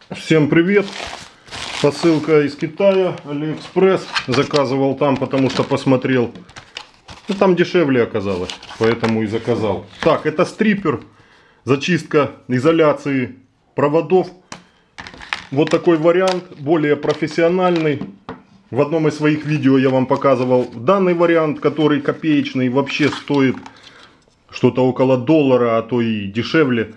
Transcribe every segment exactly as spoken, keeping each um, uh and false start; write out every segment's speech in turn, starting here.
Всем привет! Посылка из Китая, Алиэкспресс. Заказывал там, потому что посмотрел. Ну, там дешевле оказалось, поэтому и заказал. Так, это стриппер. Зачистка изоляции проводов. Вот такой вариант, более профессиональный. В одном из своих видео я вам показывал данный вариант, который копеечный, вообще стоит что-то около доллара, а то и дешевле.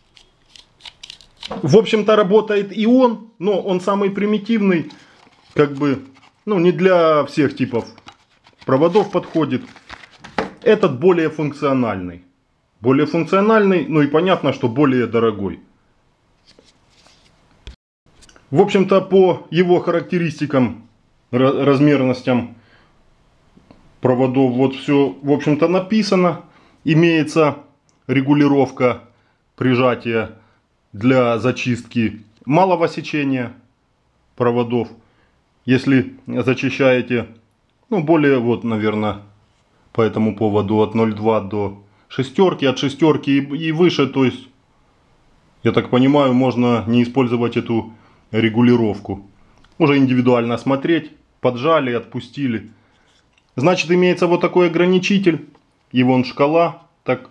В общем-то работает и он, но он самый примитивный, как бы, ну не для всех типов проводов подходит. Этот более функциональный. Более функциональный, ну и понятно, что более дорогой. В общем-то по его характеристикам, размерностям проводов вот все, в общем-то написано. Имеется регулировка прижатия для зачистки малого сечения проводов. Если зачищаете, ну более вот, наверное, по этому поводу от ноль целых две десятых до шестерки, от шестерки и выше, то есть, я так понимаю, можно не использовать эту регулировку. Уже индивидуально смотреть, поджали, отпустили. Значит, имеется вот такой ограничитель, и вон шкала так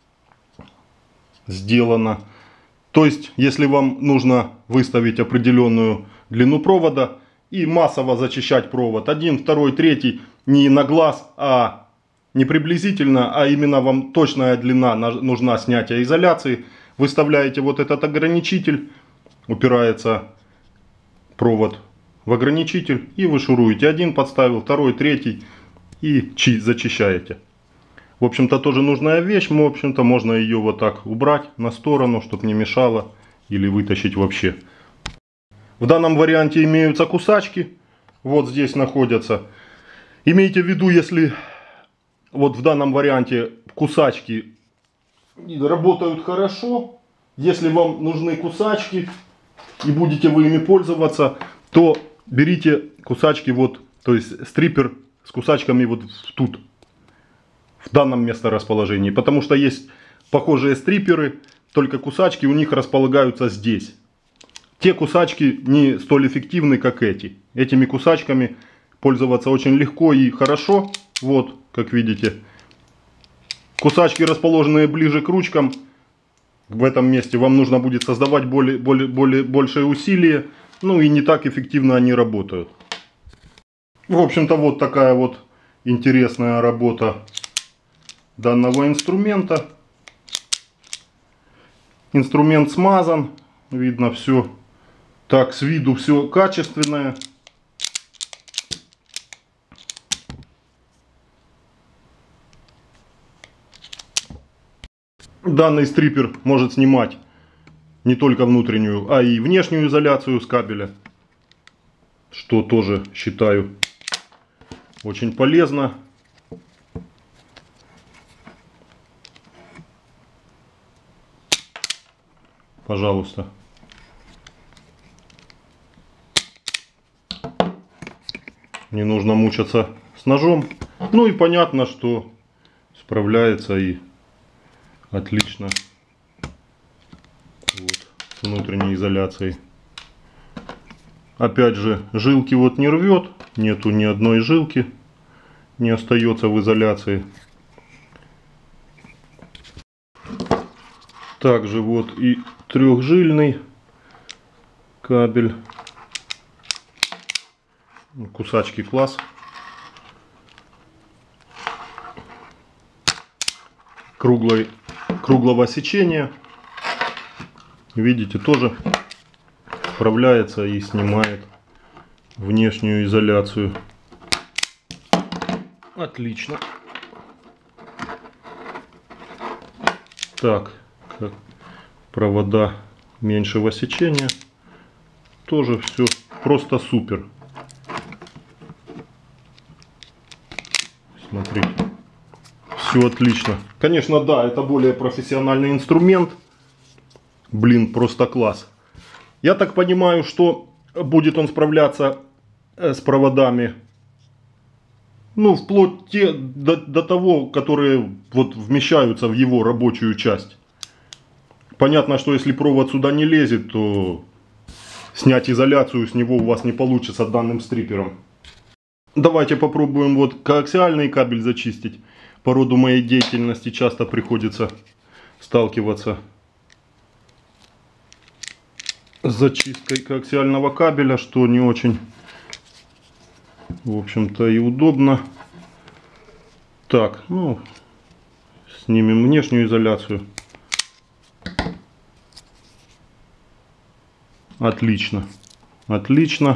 сделана. То есть, если вам нужно выставить определенную длину провода и массово зачищать провод, один, второй, третий, не на глаз, а не приблизительно, а именно вам точная длина нужна снятия изоляции, выставляете вот этот ограничитель, упирается провод в ограничитель и вы шуруете. Один подставил, второй, третий и зачищаете. В общем-то тоже нужная вещь, в общем-то можно ее вот так убрать на сторону, чтобы не мешало, или вытащить вообще. В данном варианте имеются кусачки, вот здесь находятся. Имейте в виду, если вот в данном варианте кусачки работают хорошо, если вам нужны кусачки и будете вы ими пользоваться, то берите кусачки вот, то есть стриппер с кусачками вот тут. В данном месторасположении, потому что есть похожие стрипперы, только кусачки у них располагаются здесь. Те кусачки не столь эффективны, как эти. Этими кусачками пользоваться очень легко и хорошо. Вот, как видите. Кусачки, расположенные ближе к ручкам, в этом месте вам нужно будет создавать более, более, более, большее усилие. Ну и не так эффективно они работают. В общем-то вот такая вот интересная работа данного инструмента. Инструмент смазан, видно все так с виду, все качественное. Данный стриппер может снимать не только внутреннюю, а и внешнюю изоляцию с кабеля, что тоже считаю очень полезно. Пожалуйста. Не нужно мучаться с ножом. Ну и понятно, что справляется и отлично вот, с внутренней изоляцией. Опять же, жилки вот не рвет. Нету ни одной жилки. Не остается в изоляции. Также вот и трехжильный кабель. Кусачки класс. Круглой, круглого сечения. Видите, тоже справляется и снимает внешнюю изоляцию. Отлично. Так. Провода меньшего сечения. Тоже все просто супер. Смотрите. Все отлично. Конечно, да, это более профессиональный инструмент. Блин, просто класс. Я так понимаю, что будет он справляться с проводами, ну, вплоть те, до, до того, которые вот вмещаются в его рабочую часть. Понятно, что если провод сюда не лезет, то снять изоляцию с него у вас не получится данным стрипером. Давайте попробуем вот коаксиальный кабель зачистить. По роду моей деятельности часто приходится сталкиваться с зачисткой коаксиального кабеля, что не очень, в общем-то, и удобно. Так, ну, снимем внешнюю изоляцию. Отлично, отлично.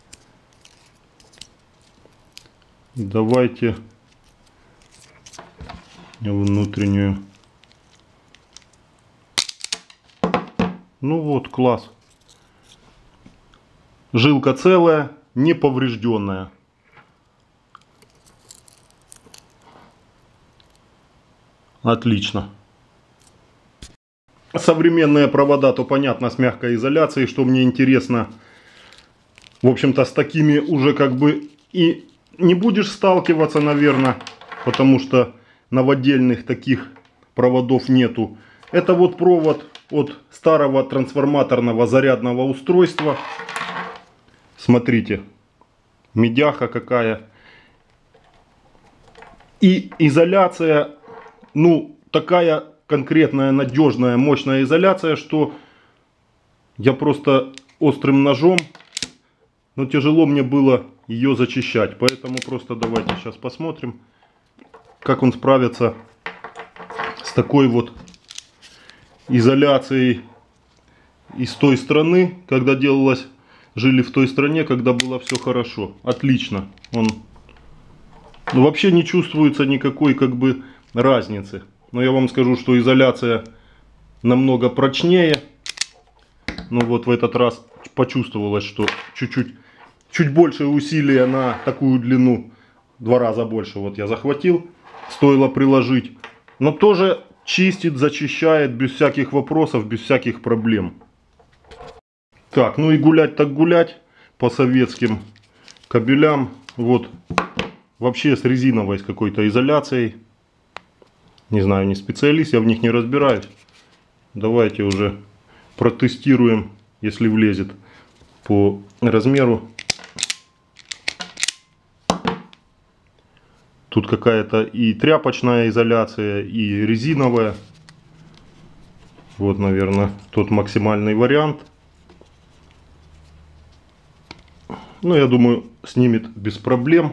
Давайте внутреннюю. Ну вот, класс. Жилка целая, не поврежденная. Отлично. Современные провода, то понятно, с мягкой изоляцией, что мне интересно. В общем-то, с такими уже как бы и не будешь сталкиваться, наверное, потому что новодельных таких проводов нету. Это вот провод от старого трансформаторного зарядного устройства. Смотрите, медяха какая. И изоляция, ну, такая конкретная, надежная, мощная изоляция, что я просто острым ножом, но тяжело мне было ее зачищать. Поэтому просто давайте сейчас посмотрим, как он справится с такой вот изоляцией из той страны, когда делалось, жили в той стране, когда было все хорошо. Отлично. Он, ну, вообще не чувствуется никакой как бы разницы. Но я вам скажу, что изоляция намного прочнее. Ну вот в этот раз почувствовалось, что чуть-чуть чуть больше усилия на такую длину. Два раза больше вот я захватил. Стоило приложить. Но тоже чистит, зачищает без всяких вопросов, без всяких проблем. Так, ну и гулять так гулять по советским кабелям. Вот вообще с резиновой с какой-то изоляцией. Не знаю, не специалист, я в них не разбираюсь. Давайте уже протестируем, если влезет по размеру. Тут какая-то и тряпочная изоляция, и резиновая. Вот, наверное, тот максимальный вариант. Ну, я думаю, снимет без проблем.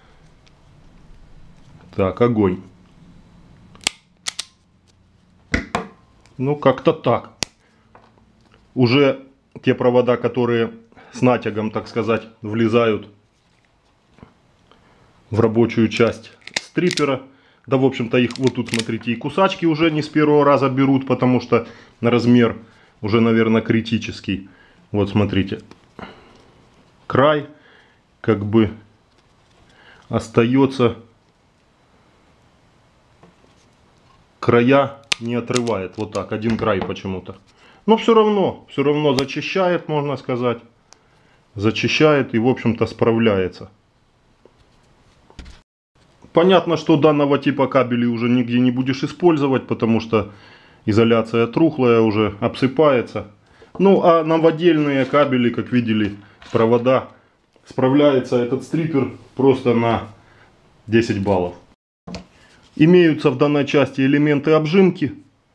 Так, огонь. Ну, как-то так. Уже те провода, которые с натягом, так сказать, влезают в рабочую часть стрипера. Да, в общем-то, их вот тут, смотрите, и кусачки уже не с первого раза берут, потому что размер уже, наверное, критический. Вот, смотрите. Край как бы остается. Края не отрывает. Вот так, один край почему-то. Но все равно, все равно зачищает, можно сказать. Зачищает и, в общем-то, справляется. Понятно, что данного типа кабелей уже нигде не будешь использовать, потому что изоляция трухлая уже, обсыпается. Ну, а новодельные кабели, как видели, провода, справляется этот стрипер просто на десять баллов. Имеются в данной части элементы обжимки.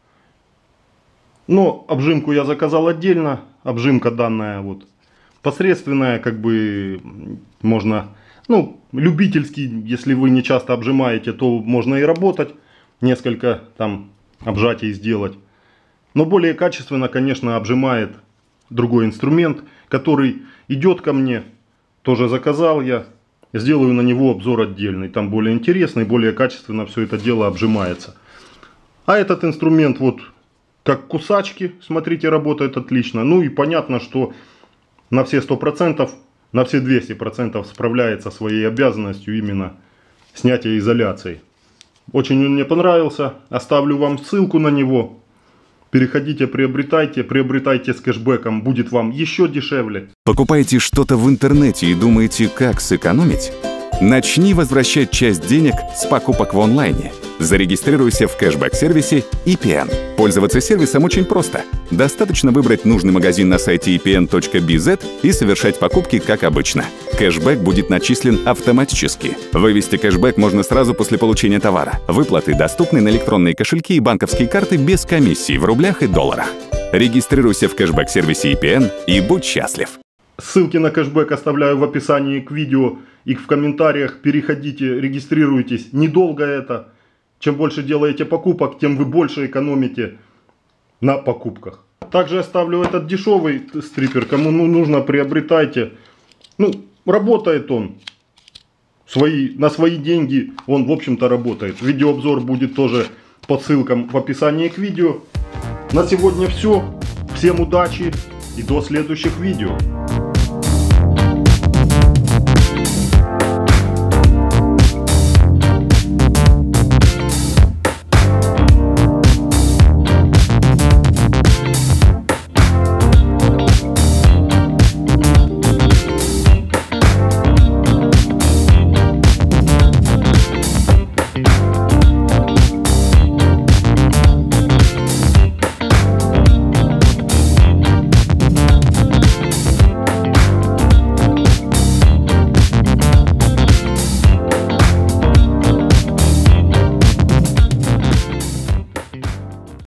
Но обжимку я заказал отдельно. Обжимка данная вот посредственная, как бы можно, ну, любительский, если вы не часто обжимаете, то можно и работать, несколько там обжатий сделать. Но более качественно, конечно, обжимает другой инструмент, который идет ко мне, тоже заказал я. Сделаю на него обзор отдельный, там более интересный, более качественно все это дело обжимается. А этот инструмент вот как кусачки, смотрите, работает отлично. Ну и понятно, что на все сто процентов, на все двести процентов справляется своей обязанностью именно снятия изоляции. Очень он мне понравился, оставлю вам ссылку на него. Переходите, приобретайте, приобретайте с кэшбэком, будет вам еще дешевле. Покупаете что-то в интернете и думаете, как сэкономить? Начни возвращать часть денег с покупок в онлайне. Зарегистрируйся в кэшбэк-сервисе и пи эн. Пользоваться сервисом очень просто. Достаточно выбрать нужный магазин на сайте и пи эн точка би зет и совершать покупки как обычно. Кэшбэк будет начислен автоматически. Вывести кэшбэк можно сразу после получения товара. Выплаты доступны на электронные кошельки и банковские карты без комиссий в рублях и долларах. Регистрируйся в кэшбэк-сервисе и пи эн и будь счастлив. Ссылки на кэшбэк оставляю в описании к видео и в комментариях. Переходите, регистрируйтесь. Недолго это. Чем больше делаете покупок, тем вы больше экономите на покупках. Также оставлю этот дешевый стрипер. Кому ну, нужно, приобретайте. Ну, работает он. Свои, на свои деньги он, в общем-то, работает. Видеообзор будет тоже по ссылкам в описании к видео. На сегодня все. Всем удачи и до следующих видео.